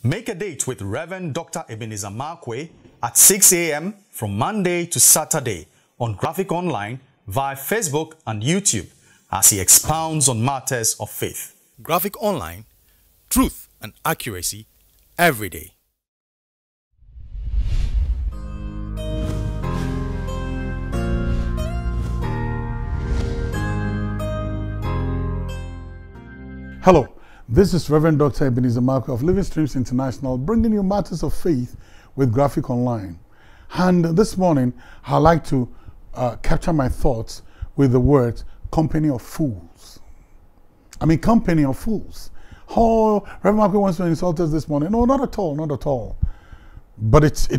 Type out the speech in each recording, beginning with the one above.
Make a date with Rev Dr Ebenezer at 6 a.m. from Monday to Saturday on Graphic Online via Facebook and YouTube as he expounds on matters of faith. Graphic Online, truth and accuracy every day. Hello, this is Rev Dr Ebenezer of Living Streams International, bringing you matters of faith with Graphic Online. And this morning, I'd like to capture my thoughts with the words company of fools. I mean, company of fools. Oh, Rev Marco wants to insult us this morning. No, not at all, not at all. But it's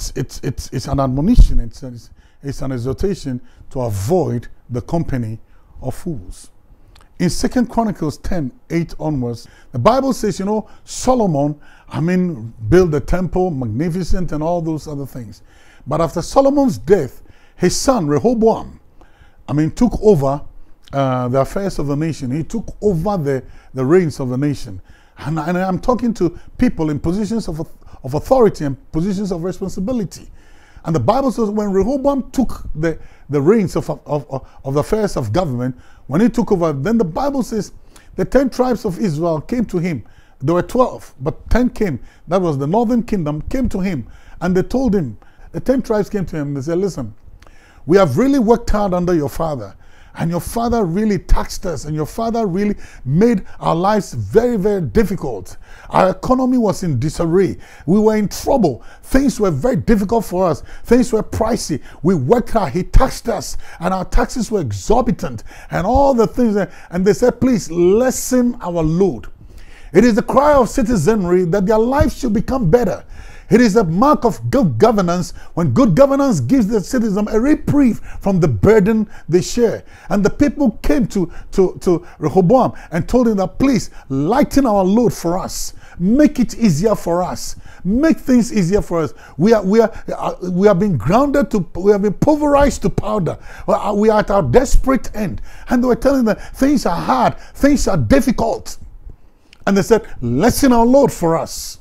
an admonition, it's an exhortation to avoid the company of fools. In 2 Chronicles 10:8 onwards, the Bible says, Solomon, built the temple, magnificent and all those other things. But after Solomon's death, his son Rehoboam, took over the affairs of the nation. He took over the reins of the nation. And I'm talking to people in positions of authority and positions of responsibility. And the Bible says when Rehoboam took the reins of the affairs of government, when he took over, then the Bible says the 10 tribes of Israel came to him. There were 12, but 10 came. That was the northern kingdom, came to him. And they told him, the 10 tribes came to him, and they said, listen, we have really worked hard under your father. And your father really taxed us, and your father really made our lives very, very difficult. Our economy was in disarray. We were in trouble. Things were very difficult for us. Things were pricey. We worked hard. He taxed us, and our taxes were exorbitant, and all the things. And they said, please lessen our load. It is the cry of citizenry that their lives should become better. It is a mark of good governance when good governance gives the citizen a reprieve from the burden they share. And the people came to Rehoboam and told him that please lighten our load for us. Make it easier for us. Make things easier for us. We have been grounded we have been pulverized to powder. We are at our desperate end. And they were telling them things are hard, things are difficult. And they said, lessen our load for us.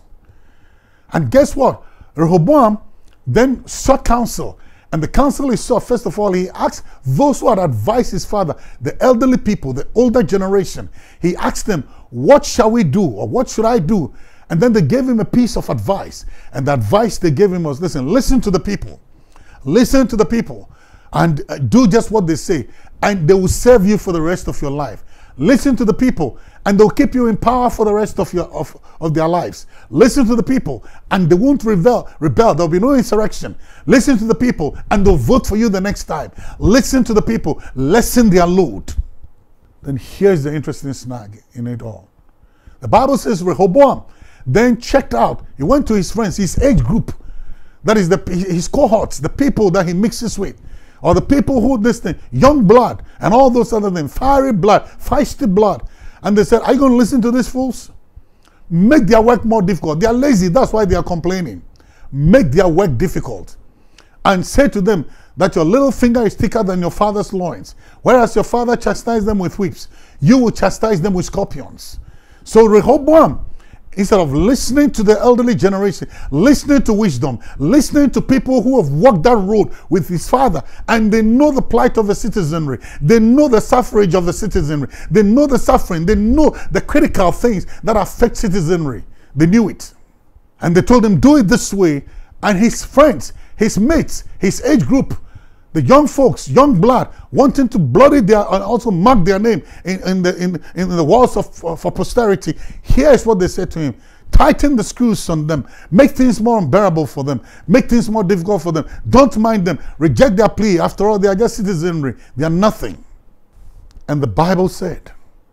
And guess what? Rehoboam then sought counsel. And the counsel he sought, first of all, he asked those who had advised his father, the elderly people, the older generation. He asked them, what shall we do? Or what should I do? And then they gave him a piece of advice. And the advice they gave him was, listen to the people. Listen to the people. And do just what they say. And they will serve you for the rest of your life. Listen to the people, and they'll keep you in power for the rest of their lives. Listen to the people, and they won't rebel. There'll be no insurrection. Listen to the people, and they'll vote for you the next time. Listen to the people, lessen their load. Then here's the interesting snag in it all. The Bible says Rehoboam then checked out. He went to his friends, his age group, that is his cohorts, the people that he mixes with. Or the people who young blood and all those other things, fiery blood, feisty blood. And they said, are you going to listen to these fools? Make their work more difficult. They are lazy, that's why they are complaining. Make their work difficult. And say to them that your little finger is thicker than your father's loins. Whereas your father chastised them with whips, you will chastise them with scorpions. So Rehoboam, instead of listening to the elderly generation, listening to wisdom, listening to people who have walked that road with his father, and they know the plight of the citizenry, they know the suffrage of the citizenry, they know the suffering, they know the critical things that affect citizenry. They knew it. And they told him, do it this way. And his friends, his mates, his age group, the young folks, young blood, wanting to bloody and also mark their name in the walls for posterity. Here's what they said to him. Tighten the screws on them. Make things more unbearable for them. Make things more difficult for them. Don't mind them. Reject their plea. After all, they are just citizenry. They are nothing. And the Bible said,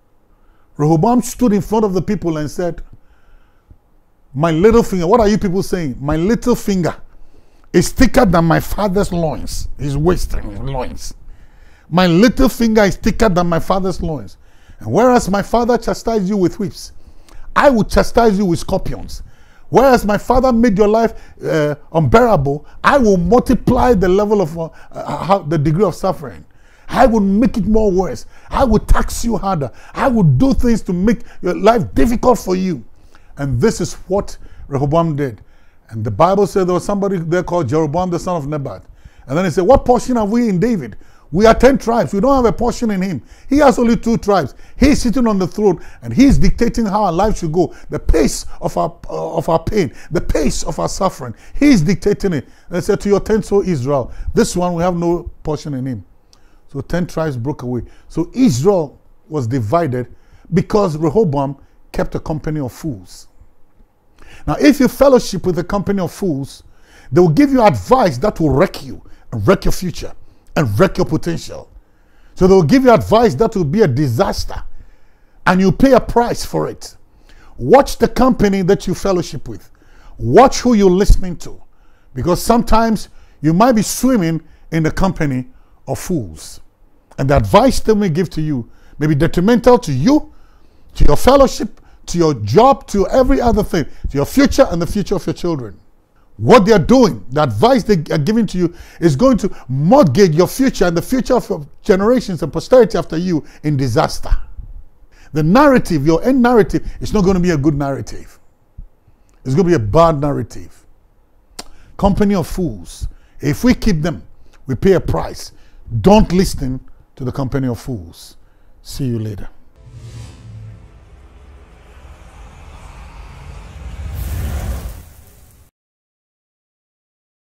Rehoboam stood in front of the people and said, my little finger, what are you people saying? My little finger is thicker than my father's loins, his waist and his loins. My little finger is thicker than my father's loins. And whereas my father chastised you with whips, I will chastise you with scorpions. Whereas my father made your life unbearable, I will multiply the level of the degree of suffering. I will make it more worse. I will tax you harder. I will do things to make your life difficult for you. And this is what Rehoboam did. And the Bible said there was somebody there called Jeroboam, the son of Nebat. And then he said, what portion have we in David? We are 10 tribes. We don't have a portion in him. He has only 2 tribes. He's sitting on the throne and he's dictating how our life should go. The pace of our pain, the pace of our suffering. He's dictating it. And they said, to your tent, so Israel. This one, we have no portion in him. So 10 tribes broke away. So Israel was divided because Rehoboam kept a company of fools. Now, if you fellowship with a company of fools, they will give you advice that will wreck you and wreck your future and wreck your potential. So they will give you advice that will be a disaster and you pay a price for it. Watch the company that you fellowship with. Watch who you're listening to, because sometimes you might be swimming in the company of fools. And the advice they may give to you may be detrimental to you, to your fellowship, to your job, to every other thing, to your future and the future of your children. What they're doing, the advice they are giving to you is going to mortgage your future and the future of your generations and posterity after you in disaster. The narrative, your end narrative, is not going to be a good narrative. It's going to be a bad narrative. Company of fools. If we keep them, we pay a price. Don't listen to the company of fools. See you later.